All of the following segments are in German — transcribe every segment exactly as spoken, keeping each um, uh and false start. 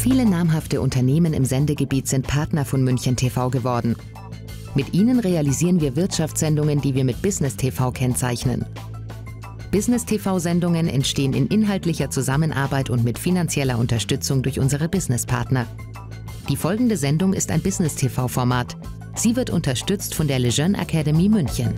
Viele namhafte Unternehmen im Sendegebiet sind Partner von München T V geworden. Mit ihnen realisieren wir Wirtschaftssendungen, die wir mit Business T V kennzeichnen. Business T V-Sendungen entstehen in inhaltlicher Zusammenarbeit und mit finanzieller Unterstützung durch unsere Businesspartner. Die folgende Sendung ist ein Business T V-Format. Sie wird unterstützt von der Lejeune Academy München.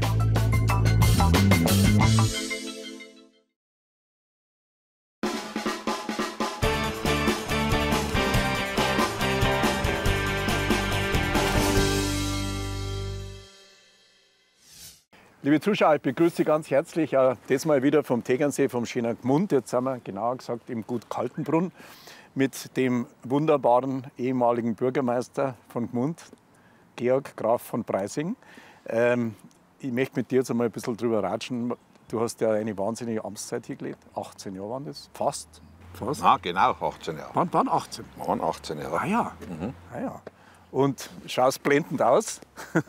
Liebe Zuschauer, ich begrüße Sie ganz herzlich, äh, diesmal wieder vom Tegernsee, vom schönen Gmund. Jetzt sind wir genauer gesagt im Gut Kaltenbrunn mit dem wunderbaren ehemaligen Bürgermeister von Gmund, Georg Graf von Preysing. Ähm, ich möchte mit dir jetzt einmal ein bisschen drüber ratschen. Du hast ja eine wahnsinnige Amtszeit hier gelebt. achtzehn Jahre waren das? Fast? Fast? Ja, genau, achtzehn Jahre. Wann waren achtzehn? Waren achtzehn Jahre. Ah ja. Mhm. Ah, ja. Und schaust blendend aus.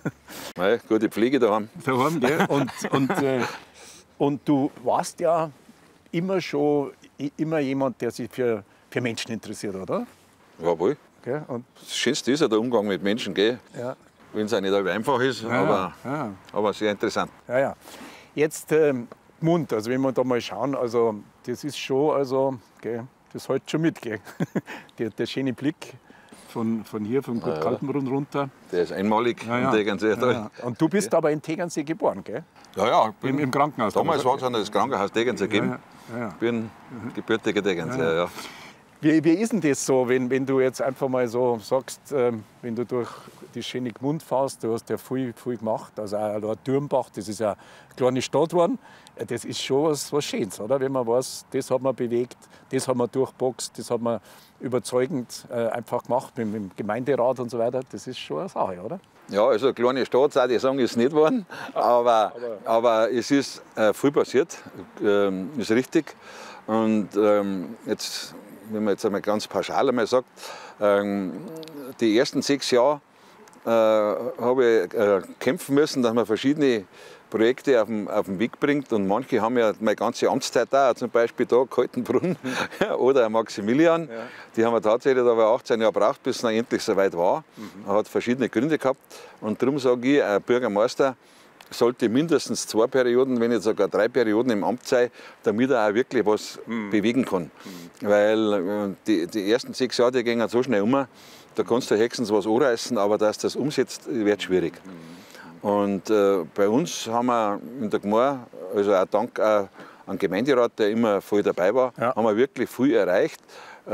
Nein, gute Pflege daheim. Daheim, gell? Und, und, äh, und du warst ja immer schon immer jemand, der sich für, für Menschen interessiert, oder? Jawohl. Gell? Und das Schönste ist ja der Umgang mit Menschen, gell? Ja. Wenn es auch nicht einfach ist, Ja, aber, ja. aber sehr interessant. Ja, ja. Jetzt ähm, Gmund, also wenn wir da mal schauen, also das ist schon, also, gell, das hält schon mit, gell? der, der schöne Blick. Von, von hier, vom Gut Kaltenbrunn runter. Der ist einmalig ja, ja. im Tegernsee. Ja, ja. Und du bist aber in Tegernsee geboren, gell? Ja, ja. Im, Im Krankenhaus. Damals war es ja das Krankenhaus Tegernsee gegeben. Ja, ja. Ja. Ich bin mhm. gebürtiger Tegernsee, ja. ja. Wie, wie ist denn das so, wenn, wenn du jetzt einfach mal so sagst, ähm, wenn du durch die schöne Gmund fährst, du hast ja viel, viel gemacht, also auch Dürmbach, das ist ja eine kleine Stadt geworden, das ist schon was, was Schönes, oder? Wenn man weiß, das hat man bewegt, das hat man durchboxt, das hat man überzeugend äh, einfach gemacht mit, mit dem Gemeinderat und so weiter, das ist schon eine Sache, oder? Ja, also eine kleine Stadt, auch die sagen, ist nicht geworden, aber, aber es ist äh, viel passiert, ähm, ist richtig. Und ähm, jetzt, wenn man jetzt einmal ganz pauschal einmal sagt, ähm, die ersten sechs Jahre äh, habe ich äh, kämpfen müssen, dass man verschiedene Projekte auf den, auf den Weg bringt. Und manche haben ja meine ganze Amtszeit da, zum Beispiel da Kaltenbrunn oder Maximilian. Ja. Die haben wir tatsächlich aber achtzehn Jahre gebraucht, bis es dann endlich soweit war. Mhm. Hat verschiedene Gründe gehabt. Und darum sage ich, ein Bürgermeister sollte mindestens zwei Perioden, wenn nicht sogar drei Perioden im Amt sein, damit er auch wirklich was mhm. bewegen kann. Mhm. Weil die, die ersten sechs Jahre, die gehen so schnell um, da kannst du höchstens was anreißen, aber dass das umsetzt, wird schwierig. Mhm. Und äh, bei uns haben wir in der Gemeinde, also auch dank äh, an den Gemeinderat, der immer voll dabei war, ja. haben wir wirklich viel erreicht. Äh,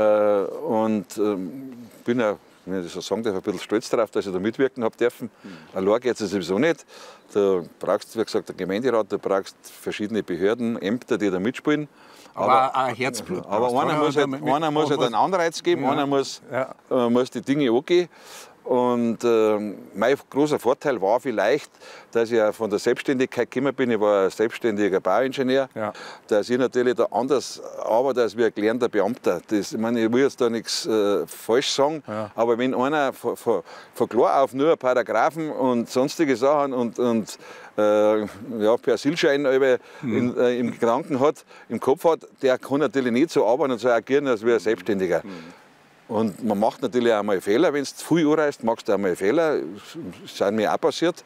und äh, bin ja, wenn ich das so sagen darf, ein bisschen stolz darauf, dass ich da mitwirken habe dürfen. Mhm. Allein geht es sowieso nicht. Du brauchst, wie gesagt, den Gemeinderat, du brauchst verschiedene Behörden, Ämter, die da mitspielen. Aber, aber ein Herzblut. Aber einer muss, halt, einer muss halt einen Anreiz geben, ja. einer muss, ja. äh, muss die Dinge angehen. Und äh, mein großer Vorteil war vielleicht, dass ich von der Selbstständigkeit gekommen bin. Ich war ein selbstständiger Bauingenieur. Ja. Dass ich natürlich da anders arbeite als wie ein gelernter Beamter. Das, ich meine, ich will jetzt da nichts äh, falsch sagen, ja. aber wenn einer von, von, von klar auf nur Paragraphen und sonstige Sachen und, und äh, ja, Persilschein mhm. in, äh, im Gedanken hat, im Kopf hat, der kann natürlich nicht so arbeiten und so agieren als wie ein Selbstständiger. Mhm. Und man macht natürlich auch mal Fehler, wenn du zu viel anreist, machst du auch mal Fehler. Das sind mir auch passiert.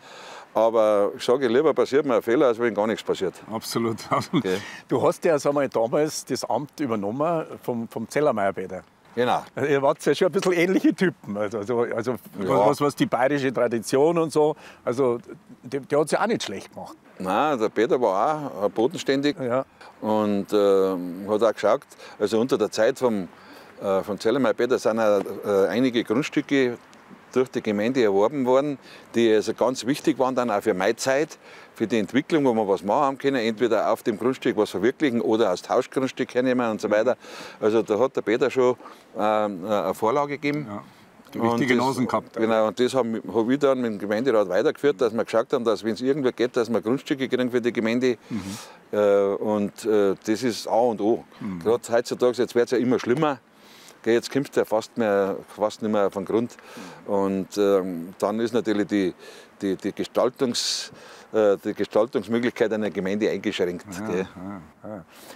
Aber ich sage lieber, passiert mir ein Fehler, als wenn gar nichts passiert. Absolut. Okay. Du hast ja sag mal, damals das Amt übernommen vom, vom Zellermeier-Peter. Genau. Ihr wart ja schon ein bisschen ähnliche Typen. Also, also, also ja. was, was die bayerische Tradition und so. Also, der, der hat es ja auch nicht schlecht gemacht. Nein, der Peter war auch bodenständig. Ja. Und äh, hat auch geschaut, also unter der Zeit vom Von Zellermeier-Peter sind auch, äh, einige Grundstücke durch die Gemeinde erworben worden, die also ganz wichtig waren dann auch für meine Zeit, für die Entwicklung, wo wir was machen haben können, entweder auf dem Grundstück was verwirklichen oder als Tauschgrundstück hernehmen und so weiter. Also da hat der Peter schon äh, eine Vorlage gegeben. Ja. Die wichtige Nasen gehabt. Genau, und das habe hab ich dann mit dem Gemeinderat weitergeführt, dass wir geschaut haben, dass wenn es irgendwo geht, dass wir Grundstücke kriegen für die Gemeinde. Mhm. Äh, und äh, das ist A und O. Mhm. Gerade heutzutage, jetzt wird es ja immer schlimmer. Jetzt kommst du ja fast, mehr, fast nicht mehr auf den Grund. Und ähm, dann ist natürlich die, die, die, Gestaltungs, äh, die Gestaltungsmöglichkeit einer Gemeinde eingeschränkt. Ja, ja, ja.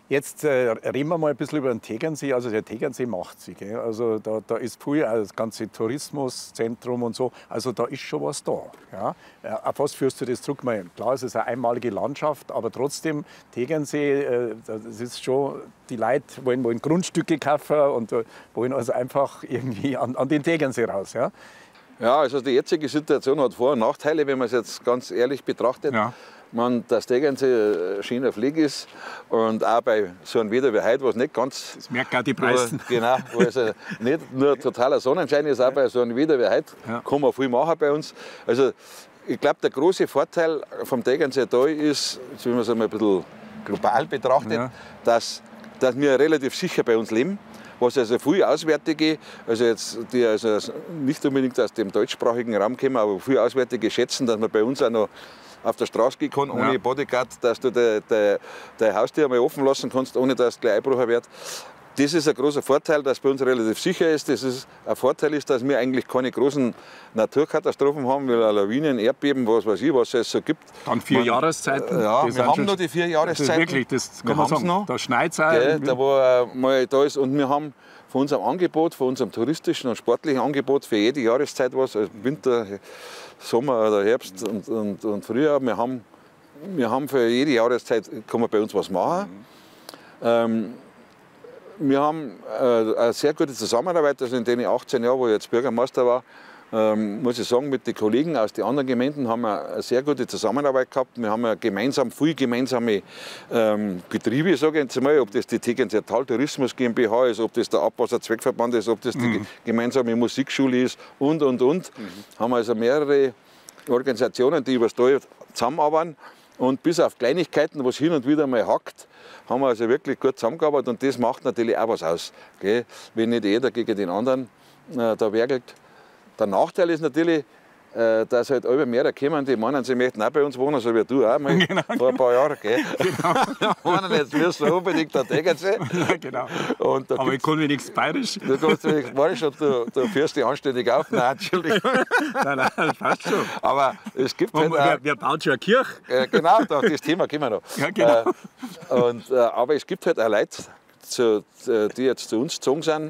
Jetzt äh, reden wir mal ein bisschen über den Tegernsee. Also der Tegernsee macht sich. Gell? Also da, da ist viel, also das ganze Tourismuszentrum und so. Also da ist schon was da. Ja? Äh, auf was führst du das zurück? Mal, klar, es ist eine einmalige Landschaft, aber trotzdem Tegernsee, äh, das ist schon, die Leute wollen, wollen Grundstücke kaufen und äh, wollen also einfach irgendwie an, an den Tegernsee raus. Ja? Ja, also die jetzige Situation hat Vor- und Nachteile, wenn man es jetzt ganz ehrlich betrachtet. Ja. Man, dass Tegernsee schöner Flieg ist und auch bei so einem Wetter wie heute, was nicht ganz... Das merken auch die Preise. Genau, wo also nicht nur totaler Sonnenschein ist, auch bei so einem Wetter wie heute Ja. kann man viel machen bei uns. Also ich glaube, der große Vorteil vom Tegernsee da ist, wenn man es einmal ein bisschen global betrachtet, Ja. dass, dass wir relativ sicher bei uns leben. Was also viele Auswärtige, also jetzt, die also nicht unbedingt aus dem deutschsprachigen Raum kommen, aber viele Auswärtige schätzen, dass man bei uns auch noch auf der Straße gehen kann, ohne Ja. Bodyguard, dass du dein de, de Haustür einmal offen lassen kannst, ohne dass es gleich Einbruch wird. Das ist ein großer Vorteil, dass bei uns relativ sicher ist. Das ist ein Vorteil ist, dass wir eigentlich keine großen Naturkatastrophen haben, wie Lawinen, Erdbeben, was weiß ich, was es so gibt. Dann vier Man- Jahreszeiten. Ja, Das wir sind haben schon- noch die vier Das ist Jahreszeiten. wirklich, das Wir kann man haben's sagen. noch. Da schneit es auch. Gell, da wo äh, mal da ist. Und wir haben von unserem Angebot, von unserem touristischen und sportlichen Angebot für jede Jahreszeit was, also Winter, Sommer oder Herbst und, und, und Frühjahr. Wir haben, wir haben für jede Jahreszeit, kann man bei uns was machen. Mhm. Ähm, wir haben äh, eine sehr gute Zusammenarbeit, also in den achtzehn Jahren, wo ich jetzt Bürgermeister war, ähm, muss ich sagen, mit den Kollegen aus den anderen Gemeinden haben wir eine sehr gute Zusammenarbeit gehabt. Wir haben ja gemeinsam, viele gemeinsame ähm, Betriebe, sage ich jetzt mal, ob das die Tegernseer Tal Tourismus GmbH ist, ob das der Abwasserzweckverband ist, ob das die Mhm. gemeinsame Musikschule ist und, und, und. Mhm. Haben also mehrere Organisationen, die über das Tal zusammenarbeiten. Und bis auf Kleinigkeiten, was hin und wieder mal hackt, haben wir also wirklich gut zusammengearbeitet. Und das macht natürlich auch was aus. Gell? Wenn nicht jeder gegen den anderen äh, da werkelt. Der Nachteil ist natürlich, äh, dass halt alle mehr kommen, die meinen, sie möchten auch bei uns wohnen, so wie du auch mal Genau, vor ein paar Jahren. Gell? Genau. meinen, jetzt wirst du unbedingt der Tegernsee. Ja, genau. Und da Aber ich gibt's- kann wenigstens bayerisch. Du kannst nicht bayerisch und du, du führst dich anständig auf. Nein, Entschuldigung. Nein, nein, das passt schon. Aber es gibt Und halt auch, wer, wer baut schon eine Kirche? äh, genau, da, das Thema kommen wir noch. Ja, genau. Äh, und, äh, aber es gibt halt auch Leute, zu, die jetzt zu uns gezogen sind,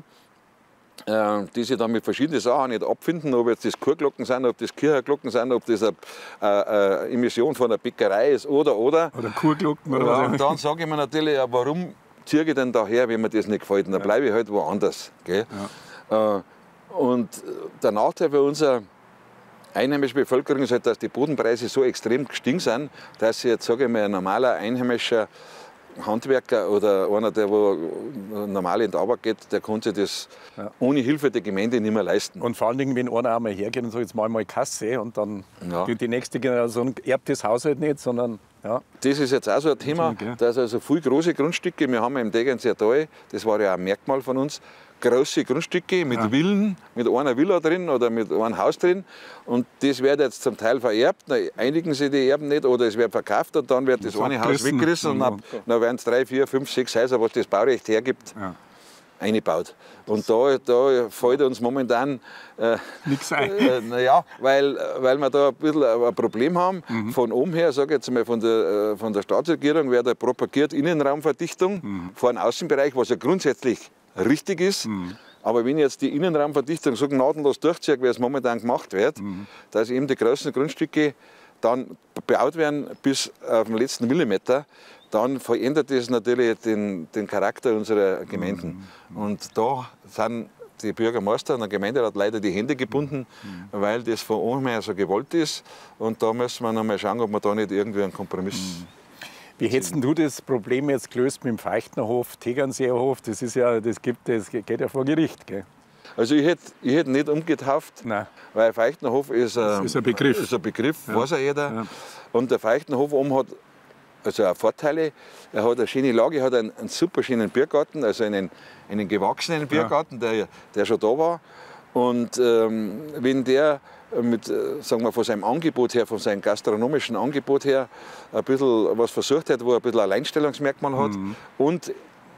äh, die sich dann mit verschiedenen Sachen nicht abfinden, ob jetzt das Kurglocken sind, ob das Kirchenglocken sind, ob das eine, eine, eine Emission von einer Bäckerei ist oder, oder. Oder Kurglocken oder Ja, was und auch dann sage ich mir natürlich, ja, warum ziehe ich denn da her, wenn mir das nicht gefällt? Und dann bleibe ich halt woanders. Gell? Äh, und der Nachteil für unsere einheimische Bevölkerung ist halt, dass die Bodenpreise so extrem gestiegen sind, dass sich jetzt, sage ich mal, ein normaler einheimischer Handwerker oder einer, der wo normal in die Arbeit geht, der kann sich das Ja. ohne Hilfe der Gemeinde nicht mehr leisten. Und vor allen Dingen, wenn einer einmal hergeht und sagt, jetzt mal mal Kasse und dann Ja. die, die nächste Generation erbt das Haus halt nicht, sondern ja. Das ist jetzt auch so ein Thema, Okay. dass also viele große Grundstücke, wir haben im Tegernseer Tal, das war ja auch ein Merkmal von uns, große Grundstücke mit Ja. Villen, mit einer Villa drin oder mit einem Haus drin. Und das wird jetzt zum Teil vererbt, dann einigen sich die Erben nicht oder es wird verkauft und dann wird das Das eine Haus abgerissen. weggerissen und dann, dann werden es drei, vier, fünf, sechs Häuser, was das Baurecht hergibt, Ja. eingebaut. Und da, da fällt uns momentan äh, Nichts ein. äh, naja, weil, weil wir da ein bisschen ein Problem haben. Mhm. Von oben her, sage ich jetzt mal, von der, äh, von der Staatsregierung wird da propagiert Innenraumverdichtung Mhm. vor dem Außenbereich, was ja grundsätzlich richtig ist. Mhm. Aber wenn ich jetzt die Innenraumverdichtung so gnadenlos durchziehe, wie es momentan gemacht wird, Mhm. dass eben die großen Grundstücke dann bebaut werden bis auf den letzten Millimeter, dann verändert das natürlich den, den Charakter unserer Gemeinden. Mhm. Und da sind die Bürgermeister und der Gemeinderat leider die Hände gebunden, Mhm. weil das von oben her so gewollt ist. Und da müssen wir noch mal schauen, ob wir da nicht irgendwie einen Kompromiss. Mhm. Wie hättest denn du das Problem jetzt gelöst mit dem Feichtnerhof, Tegernseerhof? Das ist ja, das gibt, das geht ja vor Gericht, gell? Also ich hätte ich hätt nicht umgetauft, Nein. weil Feichtnerhof ist, ähm, ist ein Begriff. Ist ein Begriff, weiß ja jeder. Ja. Und der Feichtnerhof oben hat also auch Vorteile. Er hat eine schöne Lage, hat einen, einen super schönen Biergarten, also einen, einen gewachsenen Biergarten, der, der schon da war. Und ähm, wenn der mit, äh, sagen wir, von seinem Angebot her, von seinem gastronomischen Angebot her, ein bisschen was versucht hat, wo er ein bisschen Alleinstellungsmerkmal hat und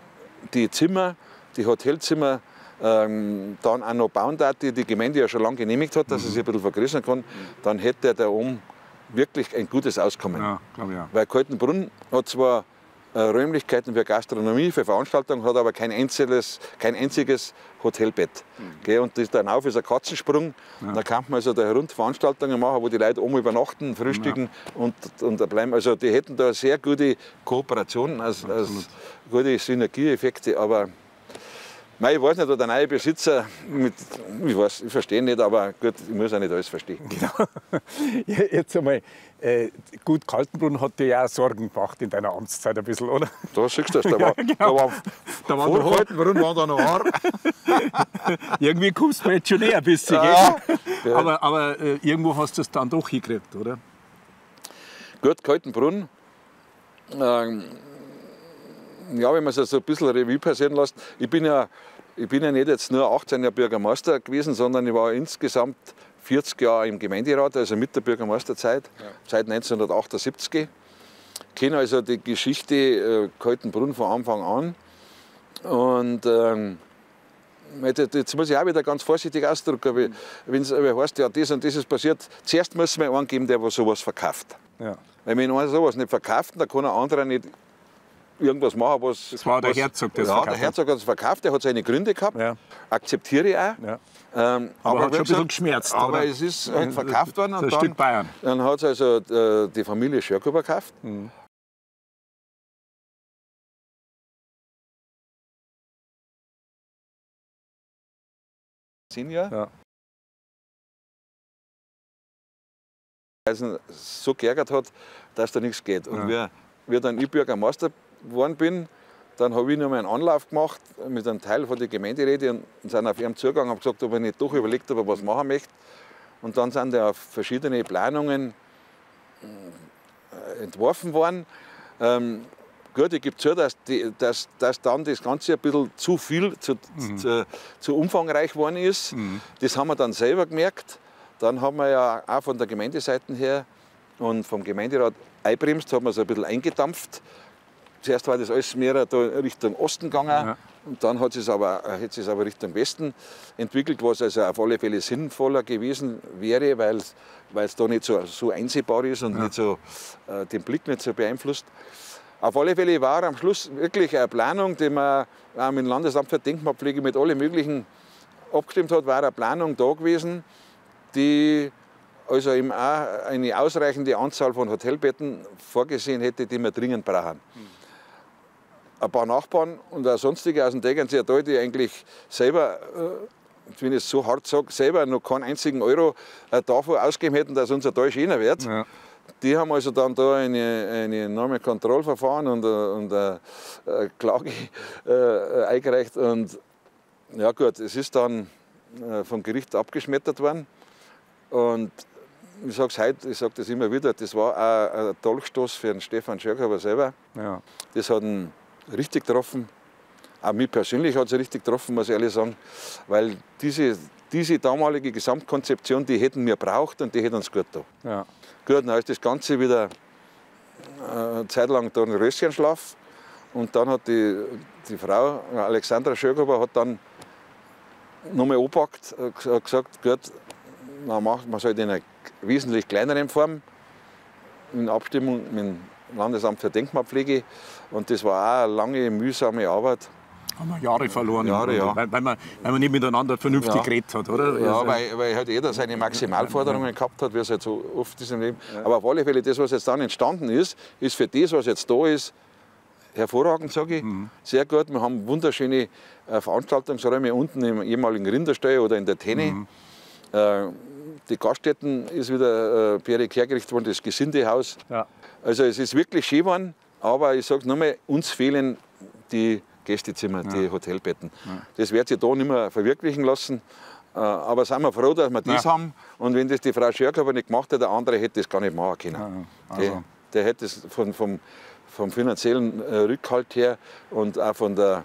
die Zimmer, die Hotelzimmer ähm, dann auch noch bauen darf, die die Gemeinde ja schon lange genehmigt hat, dass er sich ein bisschen vergrößern kann, dann hätte er da oben wirklich ein gutes Auskommen. Ja, glaube ich auch. Weil Kaltenbrunn hat zwar äh, Räumlichkeiten für Gastronomie, für Veranstaltungen, hat aber kein einziges, kein einziges Hotelbett. Mhm. Gell, und das danach ist ein Katzensprung. Ja. Da kann man also da rund Veranstaltungen machen, wo die Leute oben übernachten, frühstücken ja. und, und da bleiben. Also die hätten da sehr gute Kooperationen, als, als gute Synergieeffekte. Aber nein, ich weiß nicht, ob der neue Besitzer, mit, ich, weiß, ich verstehe nicht, aber gut, ich muss auch nicht alles verstehen. Genau. Jetzt einmal, äh, gut, Kaltenbrunn hat dir ja auch Sorgen gemacht in deiner Amtszeit ein bisschen, oder? Da siehst du das, da war, ja, genau. da war, da war vor Kaltenbrunn waren da noch Haare. Irgendwie kommst du jetzt schon näher ein bisschen, ja. Gell? Aber, aber äh, irgendwo hast du es dann doch hingekriegt, oder? Gut, Kaltenbrunn. Ähm, Ja, wenn man es so ein bisschen Revue passieren lässt. Ich bin ja, ich bin ja nicht jetzt nur achtzehn Jahre Bürgermeister gewesen, sondern ich war insgesamt vierzig Jahre im Gemeinderat, also mit der Bürgermeisterzeit, ja. Seit neunzehnhundertachtundsiebzig. Ich kenne also die Geschichte äh, Kaltenbrunn von Anfang an. Und ähm, jetzt muss ich auch wieder ganz vorsichtig ausdrücken, wenn es heißt, ja, das und das ist passiert. Zuerst muss man einen geben, der sowas verkauft. Ja. Weil wenn einer sowas nicht verkauft, dann kann ein anderer nicht irgendwas machen, was... Das war der was, Herzog, der Ja, der Herzog hat es verkauft, der hat seine Gründe gehabt, ja. Akzeptiere ich auch. Ja. Ähm, aber, aber hat schon ein bisschen geschmerzt, Aber oder? es ist halt verkauft worden. So und ein dann, Stück Bayern. Dann hat es also äh, die Familie Schörkuber gekauft. Mhm. Senior. Ja. Also so geärgert hat, dass da nichts geht. Und ja. wie, wie dann ich Bürgermeister geworden bin, dann habe ich noch mal einen Anlauf gemacht mit einem Teil von der Gemeinderäte und sind auf ihren Zugang und gesagt, ob ich nicht doch überlegt habe, was machen möchte. Und dann sind da verschiedene Planungen äh, entworfen worden. Ähm, gut, ich gebe zu, dass, die, dass, dass dann das Ganze ein bisschen zu viel, zu, mhm. zu, zu umfangreich geworden ist. Mhm. Das haben wir dann selber gemerkt. Dann haben wir ja auch von der Gemeindeseite her und vom Gemeinderat einbremst, haben wir es ein bisschen eingedampft. Zuerst war das alles mehr da Richtung Osten gegangen, ja. Und dann hat es, aber, hat es aber Richtung Westen entwickelt, was also auf alle Fälle sinnvoller gewesen wäre, weil es da nicht so, so einsehbar ist und ja. nicht so, äh, den Blick nicht so beeinflusst. Auf alle Fälle war am Schluss wirklich eine Planung, die man auch mit dem Landesamt für Denkmalpflege mit allen möglichen abgestimmt hat, war eine Planung da gewesen, die also eben auch eine ausreichende Anzahl von Hotelbetten vorgesehen hätte, die wir dringend brauchen. Mhm. Ein paar Nachbarn und auch sonstige aus dem Tegernseer Tal, die eigentlich selber, wenn ich es so hart sage, selber noch keinen einzigen Euro davon ausgegeben hätten, dass unser Tal schöner wird. Ja. Die haben also dann da eine, eine enorme Kontrollverfahren und, und eine, eine Klage äh, eingereicht. Und ja gut, es ist dann vom Gericht abgeschmettert worden. Und ich sage es heute, ich sage das immer wieder, das war auch ein Dolchstoß für den Stefan Schörkuber selber. Ja. Das hat ihn richtig getroffen. Auch mich persönlich hat es richtig getroffen, muss ich ehrlich sagen. Weil diese, diese damalige Gesamtkonzeption, die hätten wir braucht und die hätten uns gut getan. Ja. Gut, dann ist das Ganze wieder eine Zeit lang da ein Röschenschlaf. Und dann hat die, die Frau, Alexandra Schörkuber, hat dann nochmal angepackt und gesagt, gut, man macht man soll in einer wesentlich kleineren Form, in Abstimmung mit dem Landesamt für Denkmalpflege. Und das war auch eine lange, mühsame Arbeit. Haben wir Jahre verloren, Jahre, ja. weil, weil, man, weil man nicht miteinander vernünftig ja. geredet hat, oder? Ja, weil, weil halt jeder seine Maximalforderungen gehabt hat, wie es halt so oft ist im Leben. Ja. Aber auf alle Fälle, das, was jetzt dann entstanden ist, ist für das, was jetzt da ist, hervorragend, sage ich. Mhm. Sehr gut. Wir haben wunderschöne äh, Veranstaltungsräume unten im ehemaligen Rinderstall oder in der Tenne. Mhm. Äh, die Gaststätten ist wieder äh, Pierre hergerichtet worden, das Gesindehaus. Ja. Also es ist wirklich schön geworden, aber ich sage es nochmal, uns fehlen die Gästezimmer, ja. die Hotelbetten. Ja. Das wird sich da nicht mehr verwirklichen lassen. Äh, aber sind wir froh, dass wir das ja. haben. Und wenn das die Frau Schörkuber nicht gemacht hätte, der andere hätte das gar nicht machen können. Ja, also. der, der hätte es von, vom, vom finanziellen äh, Rückhalt her und auch von der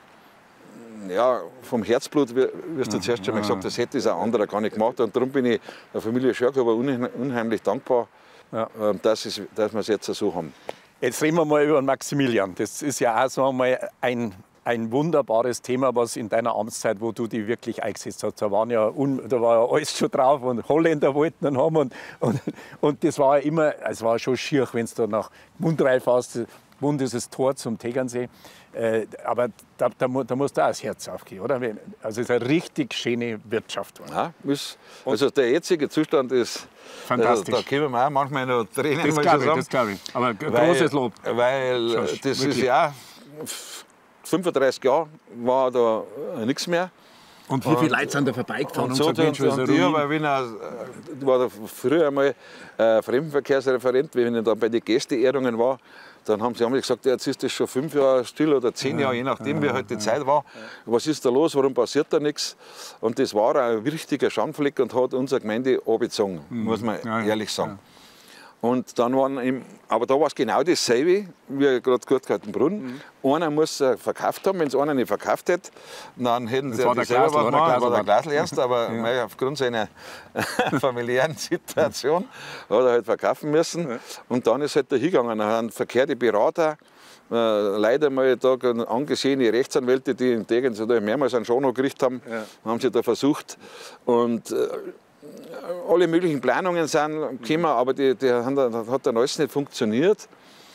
Ja, vom Herzblut, wie du zuerst schon mal gesagt hast, das hätte ein anderer gar nicht gemacht. Und darum bin ich der Familie Schörkuber unheimlich dankbar, ja. dass, es, dass wir es jetzt so haben. Jetzt reden wir mal über den Maximilian. Das ist ja auch so einmal ein, ein wunderbares Thema, was in deiner Amtszeit, wo du dich wirklich eingesetzt hast. Da, waren ja un, da war ja alles schon drauf und Holländer wollten ihn haben. Und, und, und das war ja immer, es war schon schier, wenn du da nach Mundreif hast. Gmund ist das Tor zum Tegernsee. Äh, aber da, da, da muss da auch das Herz aufgehen, oder? Also es ist eine richtig schöne Wirtschaft. Ja, ist, also der jetzige Zustand ist fantastisch. Also, da können wir auch manchmal noch Tränen. Das glaube ich, das glaube ich. Aber ein großes Lob. Weil Schorsch, das wirklich. ist ja fünfunddreißig Jahre war da nichts mehr. Und wie viele Leute sind da vorbeigefahren? Und, und, so, und, und, und ich habe war da früher einmal äh, Fremdenverkehrsreferent, wenn ich dann bei den Gästeehrungen war. Dann haben sie einmal gesagt, ja, jetzt ist das schon fünf Jahre still oder zehn Jahre, je nachdem, wie halt die Zeit war. Was ist da los, warum passiert da nichts? Und das war ein richtiger Schandfleck und hat unsere Gemeinde abgezogen, muss man ehrlich sagen. Und dann waren eben, aber da war es genau dasselbe, wie gerade Gutgartenbrunn. Mhm. Einer muss äh, verkauft haben, wenn es einer nicht verkauft hätte, dann hätten das sie war ja der Glasl, selber gemacht. Das war der Glasl Glasl erst, aber ja. aufgrund seiner familiären Situation hat er halt verkaufen müssen. Ja. Und dann ist halt da hingegangen. Dann haben verkehrte Berater, äh, leider mal da angesehene Rechtsanwälte, die in Tegernsee mehrmals einen Schonhof gekriegt haben, ja. haben sie da versucht. Und äh, alle möglichen Planungen sind gekommen, aber die, die haben, das hat dann alles nicht funktioniert.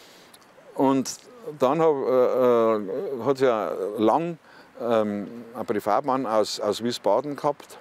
Und dann hab, äh, hat es ja lang ähm, einen Privatmann aus, aus Wiesbaden gehabt.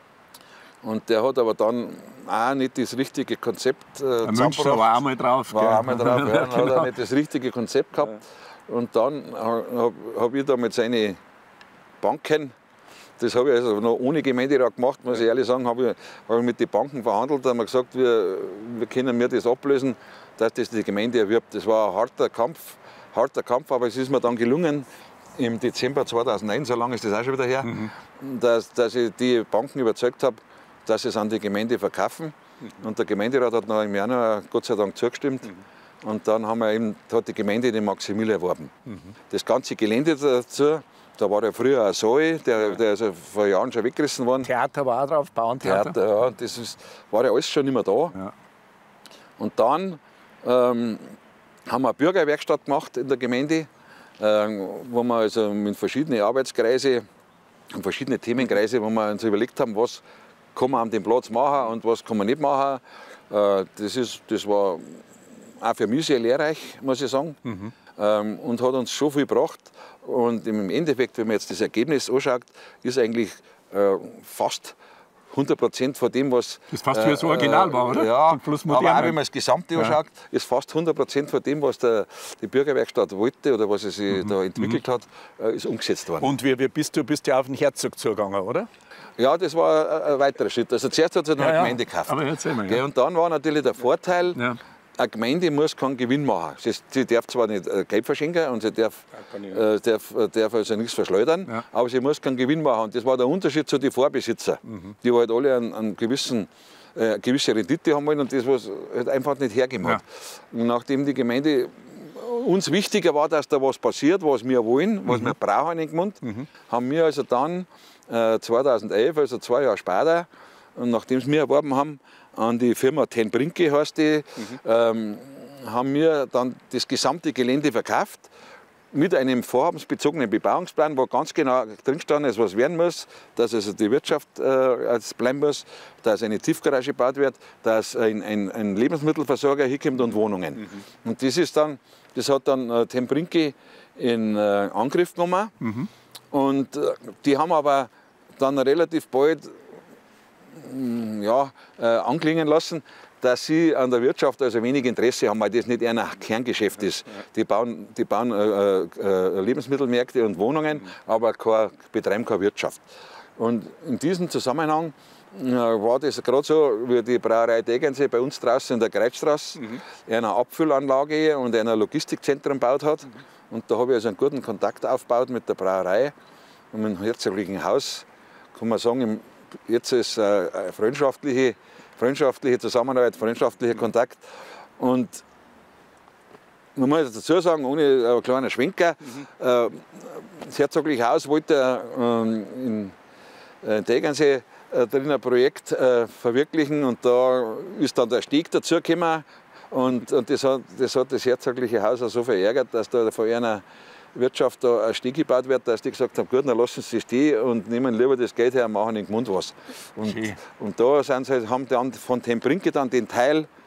Und der hat aber dann auch nicht das richtige Konzept äh, Der Münchner war auch mal drauf. War auch mal drauf, ja. Dann hat er nicht das richtige Konzept gehabt. Und dann habe hab ich da mit seinen Banken, das habe ich also noch ohne Gemeinderat gemacht, muss ich ehrlich sagen, habe ich, hab ich mit den Banken verhandelt, haben wir gesagt, wir, wir können mir das ablösen, dass das die Gemeinde erwirbt. Das war ein harter Kampf, harter Kampf, aber es ist mir dann gelungen, im Dezember zweitausendneun, so lange ist das auch schon wieder her, mhm. dass, dass ich die Banken überzeugt habe, dass sie es an die Gemeinde verkaufen. Mhm. Und der Gemeinderat hat noch im Januar Gott sei Dank zugestimmt. Mhm. Und dann haben wir eben, hat die Gemeinde den Maximil erworben. Mhm. Das ganze Gelände dazu, da war ja früher ein Saal, der, der ist ja vor Jahren schon weggerissen worden. Theater war auch drauf, Bauerntheater. Theater, ja, das ist, war ja alles schon nicht mehr da. Ja. Und dann ähm, haben wir eine Bürgerwerkstatt gemacht in der Gemeinde, ähm, wo wir also mit verschiedenen Arbeitskreise, verschiedene Themenkreise, wo wir uns überlegt haben, was kann man an dem Platz machen und was kann man nicht machen. Äh, das, ist, das war auch für mich sehr lehrreich, muss ich sagen. Mhm. Ähm, und hat uns schon viel gebracht. Und im Endeffekt, wenn man jetzt das Ergebnis anschaut, ist eigentlich äh, fast hundert Prozent von dem, was... Das ist fast wie das Original war, oder? Ja, plus aber auch wenn man das Gesamte ja. anschaut, ist fast hundert Prozent von dem, was der, die Bürgerwerkstatt wollte oder was sie sich mhm. da entwickelt mhm. hat, äh, ist umgesetzt worden. Und wie, wie bist du bist ja auf den Herzog zugegangen, oder? Ja, das war ein, ein weiterer Schritt. Also zuerst hat es ja noch ja, eine Gemeinde gekauft. Aber erzähl mal, ja. Und dann war natürlich der Vorteil, ja. eine Gemeinde muss keinen Gewinn machen. Sie, sie darf zwar nicht äh, Geld verschenken und sie darf, äh, darf, darf also nichts verschleudern, ja. aber sie muss keinen Gewinn machen. Und das war der Unterschied zu den Vorbesitzern, mhm. die halt alle einen, einen gewissen, äh, gewisse Rendite haben wollen und das was halt einfach nicht hergemacht. Ja. Und nachdem die Gemeinde uns wichtiger war, dass da was passiert, was wir wollen, was mhm. wir brauchen in Gmund, mhm. haben wir also dann äh, zweitausendelf, also zwei Jahre später, und nachdem es wir erworben haben, an die Firma Ten Brinke heißt die, mhm. ähm, haben wir dann das gesamte Gelände verkauft mit einem vorhabensbezogenen Bebauungsplan, wo ganz genau drin stand, dass was werden muss, dass also die Wirtschaft äh, bleiben muss, dass eine Tiefgarage gebaut wird, dass ein, ein, ein Lebensmittelversorger hinkommt und Wohnungen. Mhm. Und das ist dann, das hat dann äh, Ten Brinke in äh, Angriff genommen. Mhm. Und äh, die haben aber dann relativ bald ja, äh, anklingen lassen, dass sie an der Wirtschaft also wenig Interesse haben, weil das nicht ihr Kerngeschäft ist. Die bauen, die bauen äh, äh, Lebensmittelmärkte und Wohnungen, aber kein, betreiben keine Wirtschaft. Und in diesem Zusammenhang äh, war das gerade so, wie die Brauerei Tegernsee bei uns draußen in der Kreuzstraße mhm. eine Abfüllanlage und ein Logistikzentrum gebaut hat. Mhm. Und da habe ich also einen guten Kontakt aufgebaut mit der Brauerei und mit dem herzoglichen Haus, kann man sagen, jetzt ist eine freundschaftliche, freundschaftliche Zusammenarbeit, freundschaftlicher Kontakt. Und man muss dazu sagen, ohne einen kleinen Schwenker, mhm. das Herzogliche Haus wollte in Tegernsee drin ein Projekt verwirklichen und da ist dann der Steg dazugekommen. Und, und das, hat, das hat das Herzogliche Haus auch so verärgert, dass da von einer Wirtschaft da ein Steg gebaut wird, dass die gesagt haben, gut, dann lassen sie stehen und nehmen lieber das Geld her und machen in Gmund was. Und, und da sind sie, haben dann von Ten Brinke dann den Teil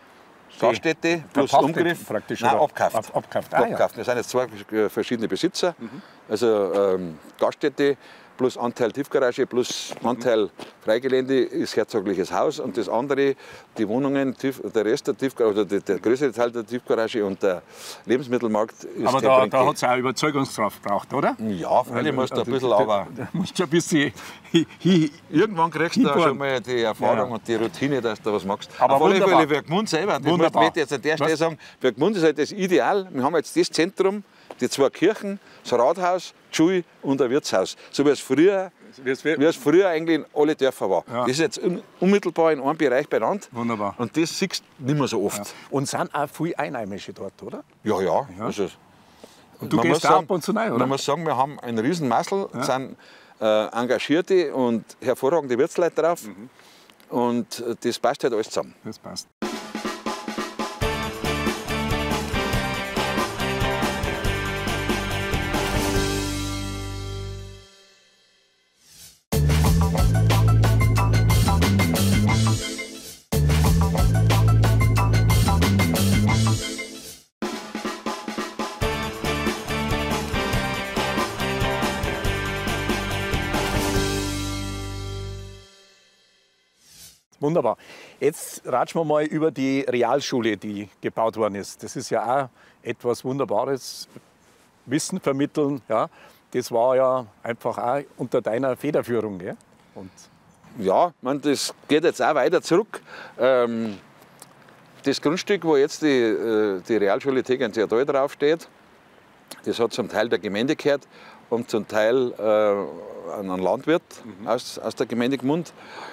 Gaststätte plus Umgriff. Praktisch. Nein, abkauft. Ab, abkauft. Ah, abkauft. Ja. Das sind jetzt zwei verschiedene Besitzer. Mhm. Also ähm, Gaststätte plus Anteil Tiefgarage plus Anteil Freigelände ist herzogliches Haus und das andere, die Wohnungen, der Rest der Tiefgarage, oder der größere Teil der Tiefgarage und der Lebensmittelmarkt ist. Aber da, da hat es auch Überzeugungskraft gebraucht, oder? Ja, freilich musst du ein bisschen, aber. Da musst du ein bisschen. Hi, hi, irgendwann kriegst du da schon mal die Erfahrung ja. und die Routine, dass du was magst. Aber auf alle wunderbar. Fälle Wirkmund selber, das Wunderbar. möchte ich jetzt an der Stelle was? sagen, Wirkmund ist halt das Ideal. Wir haben jetzt das Zentrum, die zwei Kirchen, das Rathaus, die Schule und ein Wirtshaus. So wie es früher, wie es früher eigentlich in alle Dörfer war. Ja. Das ist jetzt unmittelbar in einem Bereich benannt. Wunderbar. Und das siehst du nicht mehr so oft. Ja. Und sind auch viele Einheimische dort, oder? Ja, ja. ja. Also, und du gehst da ab und zu rein, oder? Man muss sagen, wir haben einen riesen Massel, ja. sind äh, engagierte und hervorragende Wirtsleute drauf. Mhm. Und das passt halt alles zusammen. Das passt. Wunderbar. Jetzt ratschen wir mal über die Realschule, die gebaut worden ist. Das ist ja auch etwas Wunderbares. Wissen vermitteln, ja. Das war ja einfach auch unter deiner Federführung. Gell? Und ja, man, das geht jetzt auch weiter zurück. Ähm, das Grundstück, wo jetzt die, äh, die Realschule Tegernseer Tal draufsteht, das hat zum Teil der Gemeinde gehört und zum Teil äh, an einen Landwirt mhm. aus, aus der Gemeinde Gmund.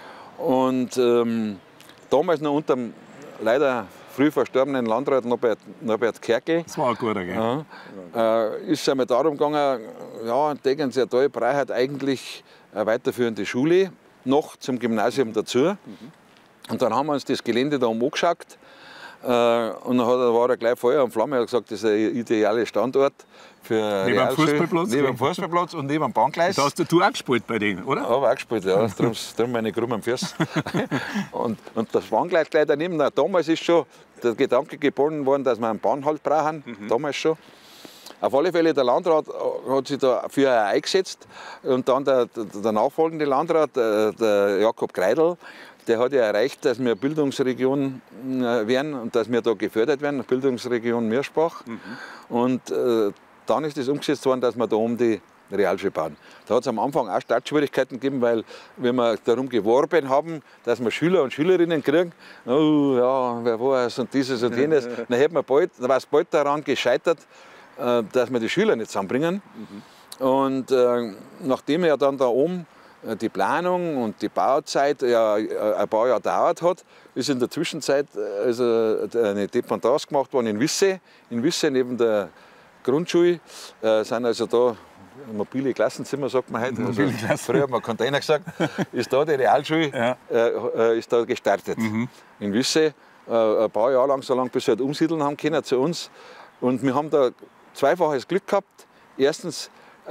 Und ähm, damals noch unter dem leider früh verstorbenen Landrat Norbert, Norbert Kerkel. Das war ein guter, gell? Ja, äh, ist es einmal darum gegangen, ja, Tegernseer Tal braucht eigentlich eine weiterführende Schule, noch zum Gymnasium dazu. Mhm. Und dann haben wir uns das Gelände da angeschaut. Äh, und dann hat, war er gleich Feuer und Flamme. Er hat gesagt, das ist ein idealer Standort für neben dem Fußballplatz. Neben dem Fußballplatz und neben dem Bahngleis. Da hast du auch gespielt bei denen, oder? Ja, habe auch gespielt, ja. Darum, darum meine krummen Füße. und, und das Bahngleis gleich daneben. Na, damals ist schon der Gedanke geboren worden, dass wir einen Bahnhalt brauchen. Mhm. Damals schon. Auf alle Fälle, der Landrat hat sich dafür eingesetzt. Und dann der, der, der nachfolgende Landrat, der, der Jakob Greidl, der hat ja erreicht, dass wir Bildungsregion werden und dass wir da gefördert werden, Bildungsregion Miersbach. Mhm. Und äh, dann ist es umgesetzt worden, dass wir da um die Realschule bauen. Da hat es am Anfang auch Startschwierigkeiten gegeben, weil wenn wir darum geworben haben, dass wir Schüler und Schülerinnen kriegen, oh ja, wer weiß und dieses und jenes, dann hätten wir bald, dann war es bald daran gescheitert, äh, dass wir die Schüler nicht zusammenbringen. Mhm. Und äh, nachdem wir ja dann da oben die Planung und die Bauzeit ja ein paar Jahre gedauert hat, ist in der Zwischenzeit also eine Dependance gemacht worden in Wisse. In Wisse neben der Grundschule äh, sind also da mobile Klassenzimmer, sagt man heute. Also früher hat man Container gesagt, ist da die Realschule ja. äh, ist da gestartet. Mhm. In Wisse äh, ein paar Jahre lang, so lange bis wir halt umsiedeln haben können zu uns. Und wir haben da zweifaches Glück gehabt. Erstens,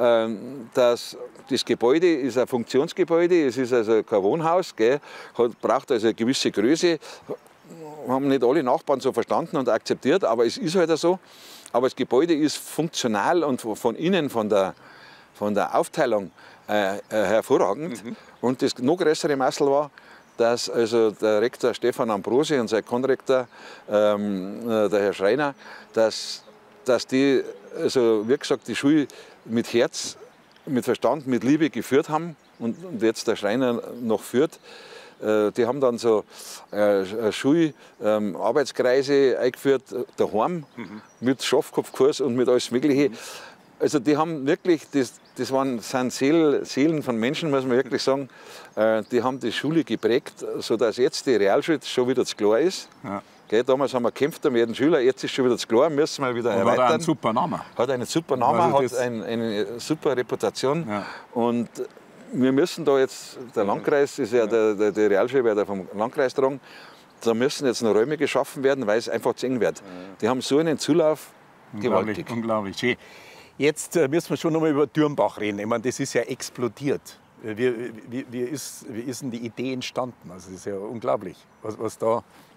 dass das Gebäude ist ein Funktionsgebäude, es ist also kein Wohnhaus, gell, hat, braucht also eine gewisse Größe, haben nicht alle Nachbarn so verstanden und akzeptiert, aber es ist halt so. Aber das Gebäude ist funktional und von innen, von der, von der Aufteilung äh, hervorragend. Mhm. Und das noch größere Maßel war, dass also der Rektor Stefan Ambrosi und sein Konrektor, ähm, der Herr Schreiner, dass, dass die, also wie gesagt, die Schule mit Herz, mit Verstand, mit Liebe geführt haben und, und jetzt der Schreiner noch führt. Äh, die haben dann so äh, Schularbeitskreise ähm, eingeführt, daheim, mhm. mit Schafkopfkurs und mit alles Mögliche. Mhm. Also die haben wirklich, das, das waren, sind Seel, Seelen von Menschen, muss man wirklich sagen, äh, die haben die Schule geprägt, sodass jetzt die Realschule schon wieder zu klar ist. Ja. Okay, damals haben wir gekämpft um jeden Schüler, jetzt ist schon wieder zu klar, müssen wir wieder und erweitern. Hat einen super Namen. Hat einen super Namen, also hat ein, eine super Reputation. Ja. Und wir müssen da jetzt, der Landkreis ist ja, der, der, die Realschule wird ja vom Landkreis tragen, da müssen jetzt noch Räume geschaffen werden, weil es einfach zu eng wird. Ja. Die haben so einen Zulauf, unglaublich, gewaltig. Unglaublich, schön. Jetzt äh, müssen wir schon noch mal über Dürmbach reden. Ich meine, das ist ja explodiert. Wie, wie, wie, ist, wie ist denn die Idee entstanden? Also das ist ja unglaublich, was, was da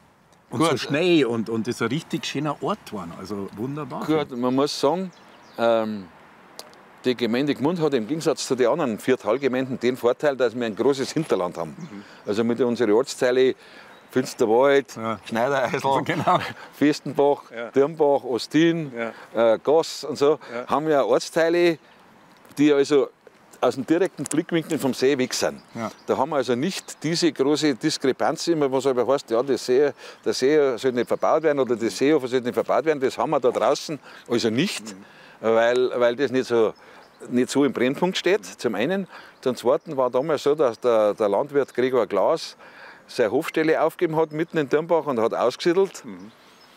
Und Gut. so Schnee und, und das ist ein richtig schöner Ort geworden. Also wunderbar. Gut, man muss sagen, ähm, die Gemeinde Gmund hat im Gegensatz zu den anderen vier Talgemeinden den Vorteil, dass wir ein großes Hinterland haben. Mhm. Also mit unseren Ortsteile Finsterwald, ja. Schneidereisel, genau. Festenbach, ja. Dirnbach, Ostin, ja. äh, Goss und so, ja. haben wir Ortsteile, die also aus dem direkten Blickwinkel vom See weg sind. Ja. Da haben wir also nicht diese große Diskrepanz, immer, was aber heißt, ja, der See, der See soll nicht verbaut werden oder der Seehofer soll nicht verbaut werden. Das haben wir da draußen also nicht, mhm. weil, weil das nicht so, nicht so im Brennpunkt steht, zum einen. Zum Zweiten war damals so, dass der, der Landwirt Gregor Glas seine Hofstelle aufgegeben hat, mitten in Dirnbach, und hat ausgesiedelt. Mhm.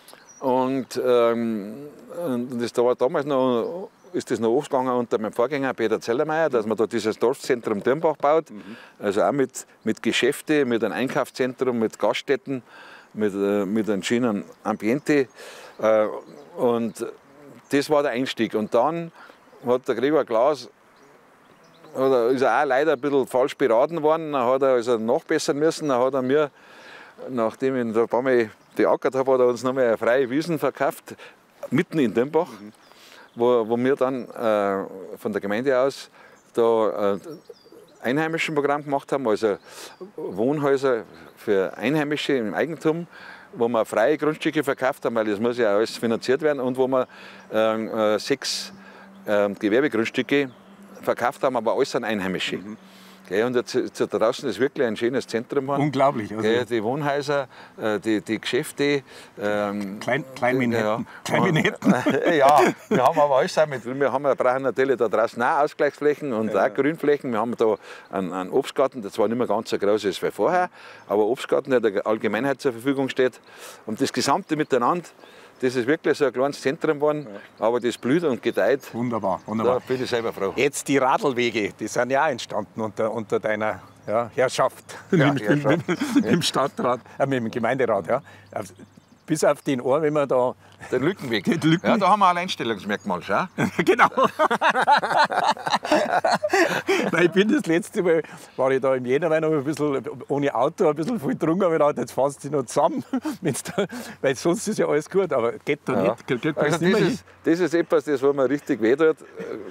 Und, ähm, und das war damals noch, ist das noch aufgegangen unter meinem Vorgänger Peter Zellermeier, dass man da dieses Dorfzentrum Dirnbach baut. Mhm. Also auch mit, mit Geschäfte, mit einem Einkaufszentrum, mit Gaststätten, mit, äh, mit einem schönen Ambiente. Äh, und das war der Einstieg. Und dann hat der Gregor Glas, oder ist er auch leider ein bisschen falsch beraten worden. Dann hat er also nachbessern müssen. Dann hat er mir, nachdem ich ein paar Mal geackert habe, hat er uns nochmal eine freie Wiesen verkauft, mitten in Dirnbach, mhm. wo, wo wir dann äh, von der Gemeinde aus da äh, einheimischen Programm gemacht haben, also Wohnhäuser für Einheimische im Eigentum, wo wir freie Grundstücke verkauft haben, weil das muss ja alles finanziert werden, und wo wir äh, äh, sechs äh, Gewerbegrundstücke verkauft haben, aber alles an Einheimische. Mhm. Okay, und jetzt, jetzt draußen ist wirklich ein schönes Zentrum geworden. Unglaublich. Also okay, die Wohnhäuser, die, die Geschäfte. Ähm, Klein, Kleinminätten. Ja. ja, wir haben aber alles mit. Wir haben, brauchen natürlich da draußen auch Ausgleichsflächen und ja. auch Grünflächen. Wir haben da einen, einen Obstgarten, der zwar nicht mehr ganz so groß ist wie vorher, aber Obstgarten, der der Allgemeinheit zur Verfügung steht. Und das Gesamte miteinander, das ist wirklich so ein kleines Zentrum geworden, ja. aber das blüht und gedeiht. Wunderbar, wunderbar. Da bin ich selber froh. Jetzt die Radlwege, die sind ja auch entstanden unter, unter deiner ja, Herrschaft, ja, mit, Herrschaft. Mit, mit, im Stadtrat, äh, mit dem Gemeinderat. Ja. Bis auf den Ohr, wenn man da... Den Lückenweg. Den Lücken ja, da haben wir ein Alleinstellungsmerkmal, schau. Genau. Nein, ich bin das letzte Mal, war ich da im Jänner noch ein bisschen ohne Auto, ein bisschen viel getrunken, aber gedacht, jetzt fasst du noch zusammen, weil sonst ist ja alles gut, aber geht da ja. nicht. Geht, geht also nicht das, ist, das ist etwas, das wo mir richtig weh tut,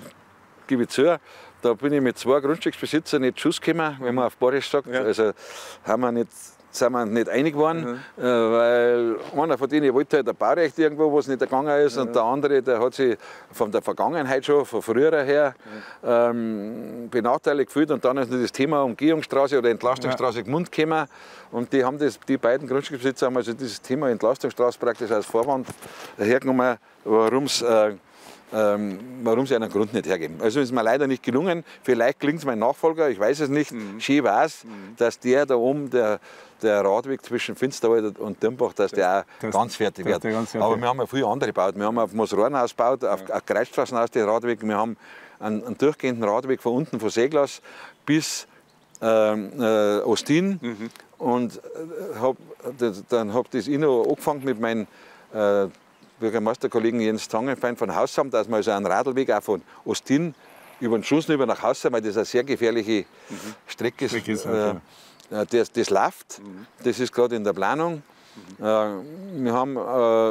gebe ich zu. Da bin ich mit zwei Grundstücksbesitzern nicht Schuss gekommen, wenn man auf Borisch sagt. Ja. Also haben wir nicht, sind wir nicht einig geworden, mhm. weil einer von denen wollte halt ein Baurecht irgendwo, was nicht gegangen ist, mhm. und der andere, der hat sich von der Vergangenheit schon, von früher her, mhm. ähm, benachteiligt gefühlt, und dann ist das Thema Umgehungsstraße oder Entlastungsstraße ja. Gmund gekommen, und die haben das, die beiden Grundstücksbesitzer haben also dieses Thema Entlastungsstraße praktisch als Vorwand hergenommen, warum es äh, Ähm, warum sie einen Grund nicht hergeben. Also ist mir leider nicht gelungen. Vielleicht gelingt es mein Nachfolger, ich weiß es nicht. Mhm. Schön weiß, mhm. dass der da oben, der, der Radweg zwischen Finsterwald und Dirnbach, dass der auch das, ganz fertig wird. Ganz fertig. Aber wir haben ja viele andere gebaut. Wir haben auf Moosrohren ausgebaut, auf, ja. auf Kreisstraßen aus den Radweg. Wir haben einen, einen durchgehenden Radweg von unten von Seeglas bis ähm, äh, Ostin. Mhm. Und äh, hab, dann habe das ich noch angefangen mit meinen äh, Bürgermeisterkollegen Jens Zangenfein von Hausham, dass wir also einen Radlweg auch von Ostin über den Schussen über nach Hausham, weil das eine sehr gefährliche mhm. Strecke ist. ist äh, das, das läuft, mhm. das ist gerade in der Planung. Mhm. Äh, wir haben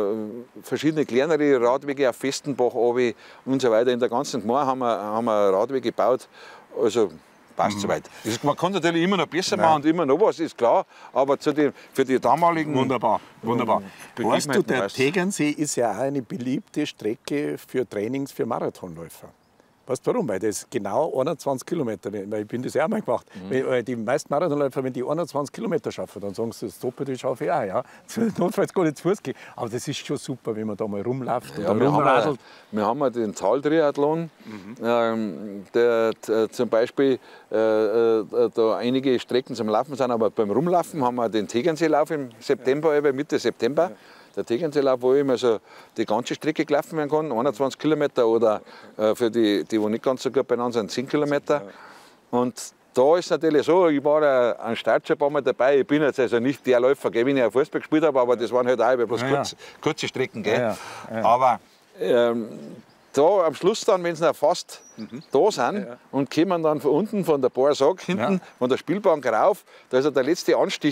äh, verschiedene kleinere Radwege auf Festenbach runter und so weiter. In der ganzen Gemeinde haben wir, haben wir Radwege gebaut. Also, passt mhm. soweit. Man kann es natürlich immer noch besser Nein. machen und immer noch was, ist klar, aber zu den, für die damaligen... Wunderbar, wunderbar. Weißt du, der Tegernsee ist ja auch eine beliebte Strecke für Trainings für Marathonläufer. Weißt du warum? Weil das genau einundzwanzig Kilometer, weil ich bin das ja auch mal gemacht. Mhm. Weil die meisten Marathonläufer, wenn die einundzwanzig Kilometer schaffen, dann sagen sie, das Doppelte schaffe ich auch. Ja. Notfalls gar nicht zu Fuß gehen. Aber das ist schon super, wenn man da mal rumläuft. Ja, wir, haben, wir haben den Taltriathlon, mhm. ähm, der, der zum Beispiel äh, äh, da einige Strecken zum Laufen sind, aber beim Rumlaufen haben wir den Tegernseelauf im September, ja. Mitte September. Ja. Der Tegernseelauf, wo eben also die ganze Strecke gelaufen werden kann, einundzwanzig Kilometer oder äh, für die, die, die nicht ganz so gut beieinander sind, zehn Kilometer. Und da ist natürlich so, ich war äh, an Start schon ein paar Mal dabei, ich bin jetzt also nicht der Läufer, wie ich ja Fußball gespielt habe, aber das waren halt auch bloß ja, kurz, kurze Strecken. Gell? Ja, ja. Aber ähm, da am Schluss dann, wenn sie noch fast mhm. da sind ja. und kommen dann von unten, von der Barsag hinten, ja. von der Spielbank rauf, da ist ja der letzte Anstich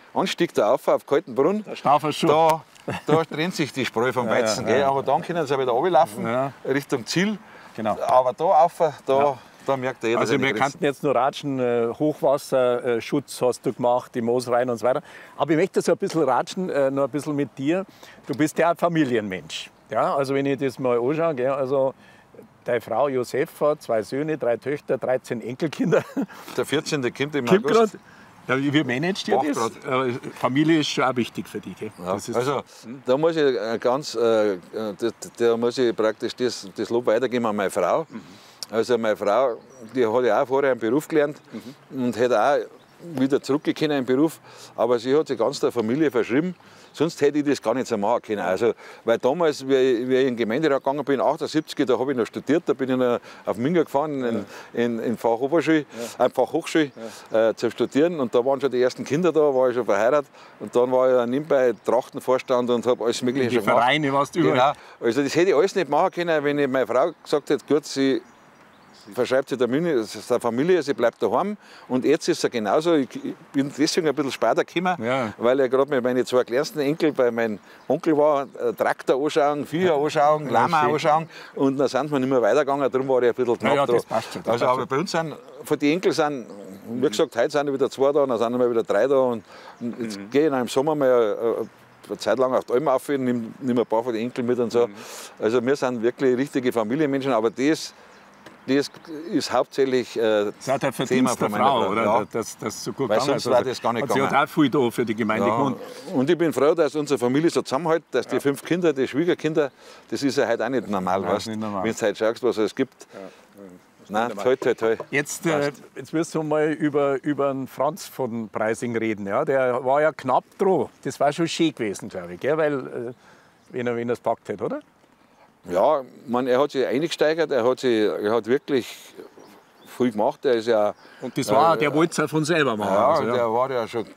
Anstieg da auf, auf Kaltenbrunn, da, da trennt sich die Spreu vom Weizen. Ja, ja, ja. Aber dann können sie wieder runterlaufen, ja. Richtung Ziel. Genau. Aber da rauf, da, ja. da merkt jeder. Also wir kannten jetzt nur ratschen, äh, Hochwasserschutz hast du gemacht, die Moosreihen und so weiter. Aber ich möchte so ein bisschen ratschen, äh, noch ein bisschen mit dir. Du bist ja ein Familienmensch. Ja? Also wenn ich das mal anschaue, gell, also deine Frau Josefa, zwei Söhne, drei Töchter, dreizehn Enkelkinder. Der vierzehnte kommt im August. Grad. Ja, wie managst du das? Äh, Familie ist schon auch wichtig für dich. Gell? Ja. Also da muss ich ganz, äh, da, da muss ich praktisch das, das Lob weitergeben an meine Frau. Mhm. Also meine Frau, die hat ja auch vorher einen Beruf gelernt mhm. und hat auch wieder zurückgekommen in den Beruf, aber sie hat sich ganz der Familie verschrieben. Sonst hätte ich das gar nicht so machen können. Also, weil damals, wie ich in den Gemeinderat gegangen bin, achtundsiebzig, da habe ich noch studiert, da bin ich noch auf Minga gefahren, in, in, in Fachhochschule, ja. äh, Fachhochschule ja. äh, zum Studieren. Und da waren schon die ersten Kinder da, war ich schon verheiratet. Und dann war ich ja nebenbei Trachtenvorstand und habe alles Mögliche schon gemacht. Vereine warst du überall. Genau. Also das hätte ich alles nicht machen können, wenn ich meine Frau gesagt hätte, gut, sie verschreibt sich der, der Familie, sie bleibt daheim. Und jetzt ist es genauso. Ich bin deswegen ein bisschen später gekommen, ja. weil ich gerade mit meinen zwei kleinsten Enkeln bei meinem Onkel war, Traktor anschauen, Viecher anschauen, ja, Lama anschauen. Und dann sind wir nicht mehr weitergegangen, darum war ich ein bisschen knapp ja, ja, das passt schon, das also, passt aber bei uns sind, von den Enkeln sind, wie gesagt, heute sind wieder zwei da, dann sind wir wieder drei da. Und jetzt mhm. gehe ich noch im Sommer mal eine Zeit lang auf die Alm auf und nehme nehm ein paar von den Enkeln mit und so. Mhm. Also wir sind wirklich richtige Familienmenschen, aber das Das ist hauptsächlich äh, das hat ein Thema von meiner Frau, oder? Ja. Das, das so gut Weil sonst also, war das gar nicht gegangen. Sie hat auch viel da für die Gemeinde ja. gewohnt. Und ich bin froh, dass unsere Familie so zusammenhält, dass ja. die fünf Kinder, die Schwiegerkinder, das ist ja heute auch nicht normal. Ja, nicht normal. Wenn du heute schaust, was es gibt. Ja. Nein, toll, toll, toll. Jetzt, äh, jetzt wirst du mal über, über den Franz von Preising reden. Ja? Der war ja knapp dran. Das war schon schön gewesen, glaube ich, gell? Weil, äh, wenn er es packt hätte, oder? Ja, man, er hat sich eingesteigert, er hat, sich, er hat wirklich viel gemacht. Er ist ja, und das war, äh, der wollte es ja von selber machen. Ja, also, ja. Der war ja schon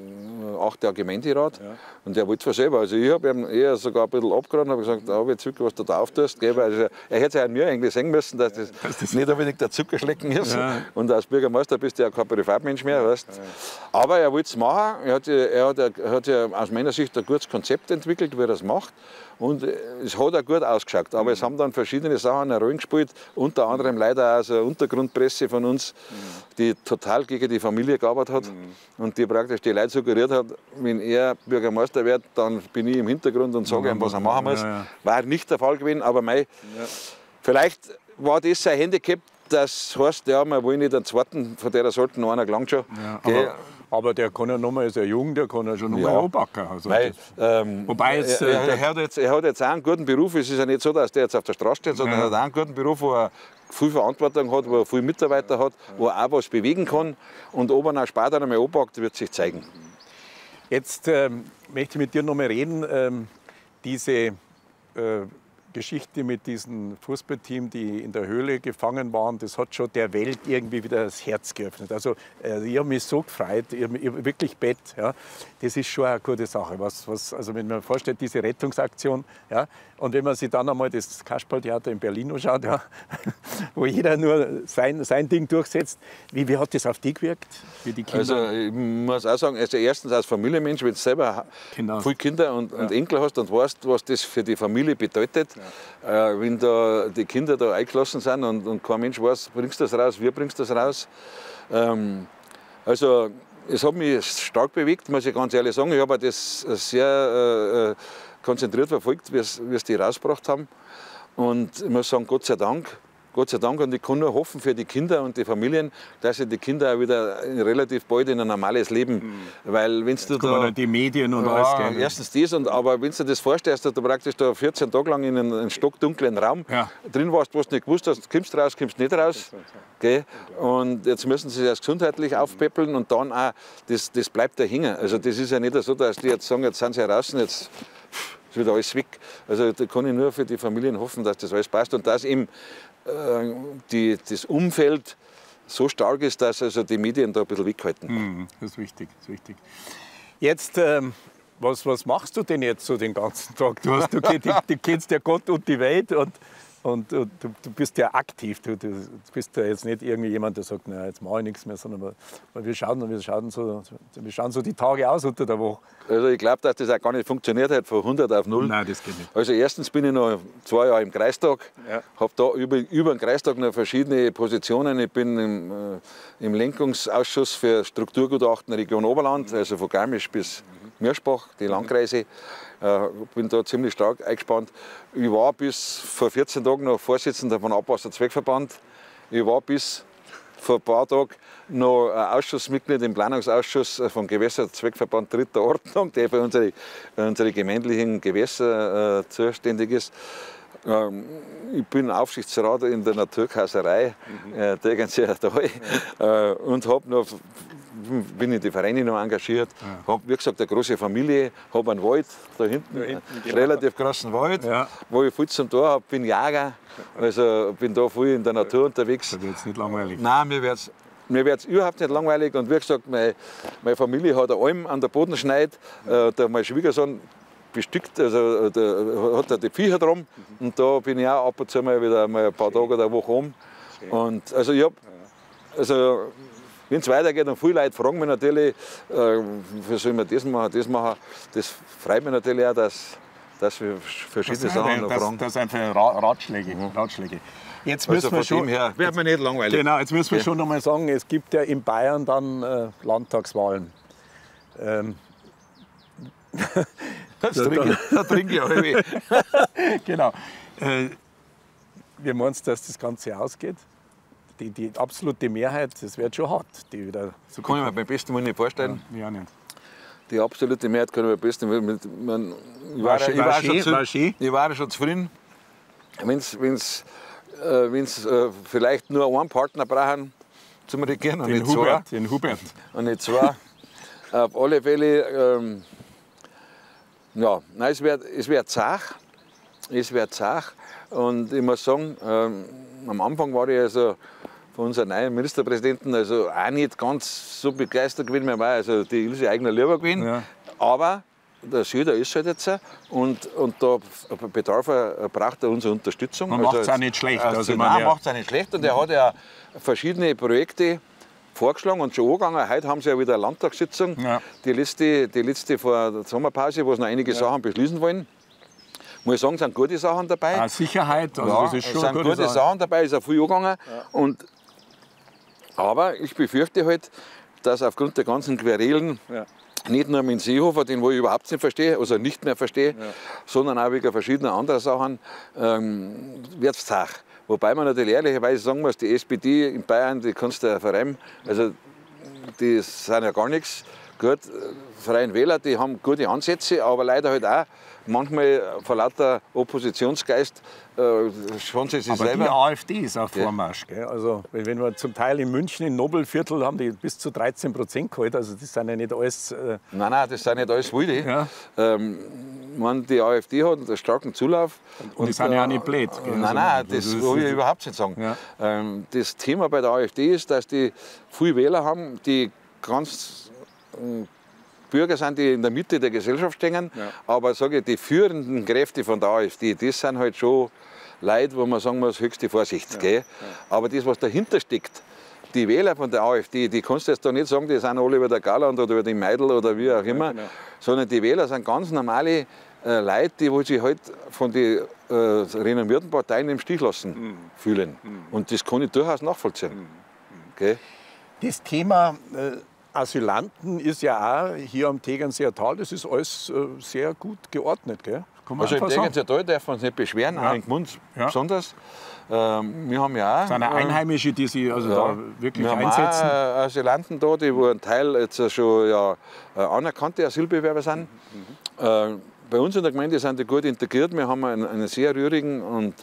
äh, acht Jahre Gemeinderat ja. und der wollte es von selber. Also ich habe ihm eher sogar ein bisschen abgeraten und habe gesagt, da habe ich Zucker, was du da auftust. Also, er hätte ja an mir eigentlich sehen müssen, dass das, das, das nicht unbedingt der Zuckerschlecken ist. Ja. Und als Bürgermeister bist du ja kein Privatmensch mehr. Weißt. Ja. Aber er wollte es machen. Er hat, er, hat, er hat ja aus meiner Sicht ein gutes Konzept entwickelt, wie er das macht. Und es hat auch gut ausgeschaut. Aber mhm. es haben dann verschiedene Sachen eine Rolle gespielt. Unter anderem leider auch so eine Untergrundpresse von uns, mhm. die total gegen die Familie gearbeitet hat. Mhm. Und die praktisch die Leute suggeriert hat, wenn er Bürgermeister wird, dann bin ich im Hintergrund und sage ihm, was er machen muss. Ja, ja. War nicht der Fall gewesen, aber mei, ja. vielleicht war das sein Handicap. Das heißt, ja, wir wollen nicht einen zweiten, von der sollten noch einer gelangt schon. Ja, aber, aber der kann ja noch mal, ist ja jung, der kann ja schon noch ja. mal anpacken. Also Weil, ähm, wobei jetzt, er, er, er, hat jetzt, er hat jetzt auch einen guten Beruf. Es ist ja nicht so, dass der jetzt auf der Straße steht, sondern ja. er hat auch einen guten Beruf, wo er viel Verantwortung hat, wo er viele Mitarbeiter hat, wo er auch was bewegen kann. Und ob er auch später noch mal anpackt, wird sich zeigen. Jetzt ähm, möchte ich mit dir noch mal reden. Ähm, diese äh, Geschichte mit diesem Fußballteam, die in der Höhle gefangen waren, das hat schon der Welt irgendwie wieder das Herz geöffnet. Also äh, ich habe mich so gefreut, ich habe hab wirklich Bett. Ja. Das ist schon eine gute Sache. Was, was, also wenn man sich vorstellt, diese Rettungsaktion, ja, und wenn man sich dann einmal das Kasperltheater in Berlin anschaut, ja, wo jeder nur sein, sein Ding durchsetzt, wie, wie hat das auf dich gewirkt? Wie die Kinder? Also ich muss auch sagen, also erstens als Familienmensch, wenn du selber genau. viele Kinder und, ja. und Enkel hast und weißt, was das für die Familie bedeutet, ja. äh, wenn da die Kinder da eingelassen sind und, und kein Mensch weiß, bringst du das raus, wie bringst du das raus. Ähm, also es hat mich stark bewegt, muss ich ganz ehrlich sagen. Ich habe das sehr äh, konzentriert verfolgt, wie es die rausgebracht haben. Und ich muss sagen, Gott sei Dank, Gott sei Dank. Und ich kann nur hoffen für die Kinder und die Familien, dass sie die Kinder auch wieder relativ bald in ein normales Leben, mhm. weil wenn du da die Medien und ja, alles gehen. Erstens das, und, aber wenn du das vorstellst, dass du praktisch da vierzehn Tage lang in einem, einem stockdunklen Raum ja. drin warst, wo du nicht gewusst hast, kommst du raus, kommst nicht raus. Okay? Und jetzt müssen sie das gesundheitlich aufpäppeln und dann auch, das, das bleibt da hängen. Also das ist ja nicht so, dass die jetzt sagen, jetzt sind sie raus, jetzt ist wieder alles weg. Also da kann ich nur für die Familien hoffen, dass das alles passt und dass eben äh, die, das Umfeld so stark ist, dass also die Medien da ein bisschen weghalten. Mhm, das ist wichtig, das ist wichtig. Jetzt, ähm, was, was machst du denn jetzt so den ganzen Tag? Du, hast, du, du, du kennst ja Gott und die Welt und Und du, du bist ja aktiv, du, du bist ja jetzt nicht irgendwie jemand, der sagt, na, jetzt mache ich nichts mehr, sondern wir, wir, schauen, wir, schauen so, wir schauen so die Tage aus unter der Woche. Also ich glaube, dass das auch gar nicht funktioniert hat, von hundert auf null. Nein, das geht nicht. Also erstens bin ich noch zwei Jahre im Kreistag, Ja. habe da über, über den Kreistag noch verschiedene Positionen. Ich bin im, äh, im Lenkungsausschuss für Strukturgutachten Region Oberland, also von Garmisch bis Mirschbach, die Landkreise. Äh, bin da ziemlich stark eingespannt. Ich war bis vor vierzehn Tagen noch Vorsitzender von Abwasserzweckverband. Ich war bis vor ein paar Tagen noch Ausschussmitglied im Planungsausschuss vom Gewässerzweckverband dritter Ordnung, der für unsere, unsere gemeindlichen Gewässer äh, zuständig ist. Ähm, ich bin Aufsichtsrat in der Naturkauserei, mhm. äh, Tegernseer Tal, äh, und habe noch bin in die Vereine noch engagiert, ja. habe, wie gesagt, eine große Familie, habe einen Wald da hinten, ja, hinten einen relativ großen Wald, ja. wo ich viel zum Tor habe, bin Jäger, also bin da viel in der Natur unterwegs. Das wird jetzt nicht langweilig? Nein, mir wird es mir wird's überhaupt nicht langweilig und wie gesagt, meine, meine Familie hat eine Alm an der Bodenschneid, äh, der mein Schwiegersohn bestückt, also der hat da die Viecher drum mhm. und da bin ich auch ab und zu mal wieder mal ein paar Schön. Tage oder eine Woche um. Schön. Und also ich hab, also wenn es weitergeht und viele Leute fragen mich natürlich, äh, wie soll man das machen, das machen, das freut mich natürlich auch, dass, dass wir verschiedene das Sachen noch das, fragen. Das sind einfach Ratschläge. Mhm. Ratschläge. Jetzt müssen also wir schon, her wird mir nicht langweilig. Genau, jetzt müssen wir ja. schon noch mal sagen, es gibt ja in Bayern dann äh, Landtagswahlen. Ähm, das trinke ich, da trinke ich auch irgendwie. Genau. Äh, wie meinst du, dass das Ganze ausgeht? Die, die absolute Mehrheit, das wird schon hart. Die wieder so kann ich mir beim besten Willen nicht vorstellen. Ja, nicht. Die absolute Mehrheit kann ich mir beim besten Willen. Man, ich war, war, ich war, war, schön, schon, war schön. Ich war schon zufrieden. Wenn es äh, äh, vielleicht nur einen Partner brauchen zum Regieren und den nicht Hubert, zwei. Den Hubert. Und nicht zwei. Auf alle Fälle, ähm, ja, nein, es wird es wird zach. Es wird zach. Und ich muss sagen, ähm, am Anfang war ich also von unserem neuen Ministerpräsidenten also auch nicht ganz so begeistert gewesen. Mir war also die Ilse Aigner lieber gewesen. Ja. Aber der Söder ist halt jetzt und, und da bedarf er, braucht er unsere Unterstützung. Man macht es auch nicht schlecht. Also, also nein, macht es auch nicht schlecht. Und er hat ja verschiedene Projekte vorgeschlagen und schon angegangen. Heute haben sie ja wieder eine Landtagssitzung. Ja. Die, letzte, die letzte vor der Sommerpause, wo sie noch einige ja. Sachen beschließen wollen. Muss ich sagen, es sind gute Sachen dabei. Ja, Sicherheit, also ja, das ist schon es sind gute, gute Sachen. Sachen dabei, ist auch viel angegangen. Ja. Und, aber ich befürchte halt, dass aufgrund der ganzen Querelen, ja. nicht nur mit dem Seehofer, den wo ich überhaupt nicht verstehe, also nicht mehr verstehe, ja. sondern auch wegen verschiedener anderer Sachen, ähm, wird es zach. Wobei man natürlich ehrlicherweise sagen muss, die S P D in Bayern, die kannst du ja verreiben, also die sind ja gar nichts. Gut, Freien Wähler, die haben gute Ansätze, aber leider halt auch manchmal vor lauter Oppositionsgeist äh, schon sie sich aber selber. Die AfD ist auf Vormarsch. Gell? Also, wenn wir zum Teil in München, im Nobelviertel, haben die bis zu dreizehn Prozent geholt. Also, das sind ja nicht alles. Äh nein, nein, das sind nicht alles Wilde. Ja. Ähm, man, die AfD hat einen starken Zulauf. Und, und die sind äh, ja auch nicht blöd. Gell? Nein, nein, das, das will ich überhaupt nicht sagen. Ja. Ähm, das Thema bei der AfD ist, dass die viele Wähler haben, die ganz äh, Bürger sind, die in der Mitte der Gesellschaft stehen, ja. aber sage ich, die führenden Kräfte von der AfD, das sind halt schon Leute, wo man sagen muss, höchste Vorsicht. Ja. Gell? Ja. Aber das, was dahinter steckt, die Wähler von der AfD, die kannst du jetzt da nicht sagen, die sind alle über der Gauland oder über die Meidl oder wie auch immer, ja, genau. sondern die Wähler sind ganz normale äh, Leute, die wo sich halt von den äh, renommierten Parteien im Stich lassen mhm. fühlen. Mhm. Und das kann ich durchaus nachvollziehen. Mhm. Gell? Das Thema äh Asylanten ist ja auch hier am Tegernseer Tal, das ist alles äh, sehr gut geordnet. Gell? Kann man also im Tegernseer Tal dürfen wir uns nicht beschweren, ja. auch in Gmund ja. besonders. Ähm, wir haben ja auch, es sind auch Einheimische, die sich also ja, da wirklich wir einsetzen. Wir haben auch Asylanten da, die wo ein Teil jetzt schon ja, anerkannte Asylbewerber sind. Mhm. Äh, bei uns in der Gemeinde sind die gut integriert. Wir haben einen, einen sehr rührigen und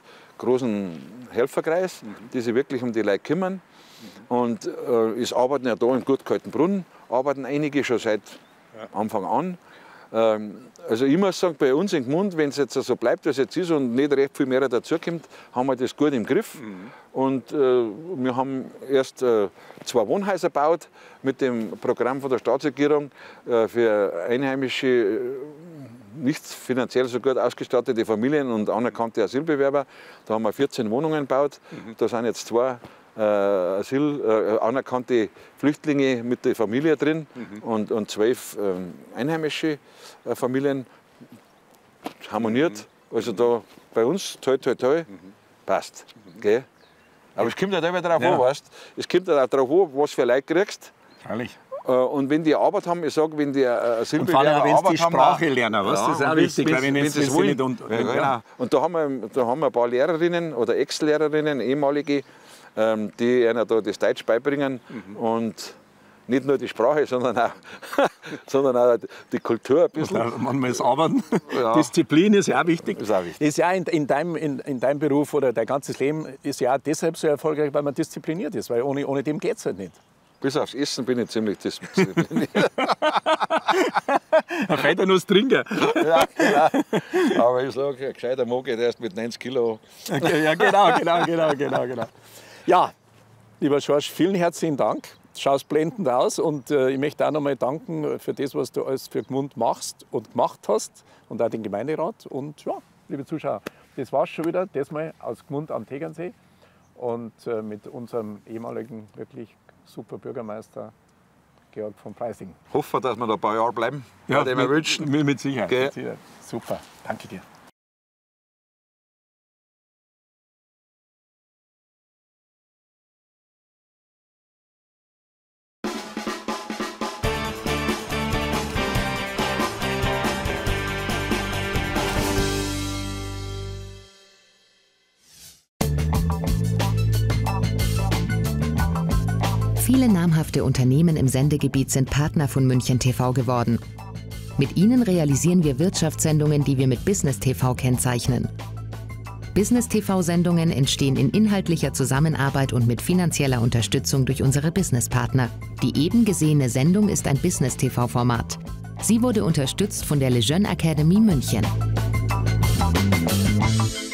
großen Helferkreis, mhm. die sich wirklich um die Leute kümmern. Und äh, es arbeiten ja da in Gutkaltenbrunn, arbeiten einige schon seit ja. Anfang an. Ähm, also ich muss sagen, bei uns in Gmund, wenn es jetzt so bleibt, wie es jetzt ist und nicht recht viel mehr dazukommt, haben wir das gut im Griff. Mhm. Und äh, wir haben erst äh, zwei Wohnhäuser gebaut mit dem Programm von der Staatsregierung äh, für einheimische nicht finanziell so gut ausgestattete Familien und anerkannte Asylbewerber. Da haben wir vierzehn Wohnungen gebaut. Mhm. Da sind jetzt zwei äh, Asyl, äh, anerkannte Flüchtlinge mit der Familie drin mhm. und, und zwölf äh, einheimische äh, Familien. Harmoniert. Mhm. Also da bei uns, toi, toi, toi, mhm. passt. Mhm. Gell? Aber es kommt halt immer darauf ja. an, weißt? Es kommt halt auch darauf an, was für Leute kriegst. Freilich. Und wenn die Arbeit haben, ich sage, wenn die Asylbewerber wenn Arbeit die Sprache haben, lernen, was? Ja, das ist auch wichtig, wenn, wenn, wenn sie das wollen. Nicht und, ja, genau. Ja. Und da haben, wir, da haben wir ein paar Lehrerinnen oder Ex-Lehrerinnen, ehemalige, ähm, die ihnen da das Deutsch beibringen. Mhm. Und nicht nur die Sprache, sondern auch, sondern auch die Kultur ein bisschen. Manchmal ist Arbeiten. Ja. Disziplin ist ja auch wichtig. Ist auch wichtig. Ist ja in, in, deinem, in, in deinem Beruf oder dein ganzes Leben ist ja auch deshalb so erfolgreich, weil man diszipliniert ist. Weil ohne, ohne dem geht es halt nicht. Bis aufs Essen bin ich ziemlich diszipliniert. Ein feiner Nuss trinken. Ja, genau. Aber ich sage, ein gescheiter Mo geht erst mit neunzig Kilo. Okay, ja, genau, genau, genau, genau, genau. Ja, lieber George, vielen herzlichen Dank. Du schaust blendend aus und äh, ich möchte auch noch mal danken für das, was du alles für Gmund machst und gemacht hast und auch den Gemeinderat. Und ja, liebe Zuschauer, das war's schon wieder, das mal aus Gmund am Tegernsee und äh, mit unserem ehemaligen wirklich super Bürgermeister Georg von Freising. Hoffe, dass wir da ein paar Jahre bleiben. Ja, dem wir wünschen. Mit Sicherheit. Okay. Mit Sicherheit. Super, danke dir. Viele namhafte Unternehmen im Sendegebiet sind Partner von München T V geworden. Mit ihnen realisieren wir Wirtschaftssendungen, die wir mit Business T V kennzeichnen. Business T V-Sendungen entstehen in inhaltlicher Zusammenarbeit und mit finanzieller Unterstützung durch unsere Businesspartner. Die eben gesehene Sendung ist ein Business T V-Format. Sie wurde unterstützt von der Lejeune Academy München.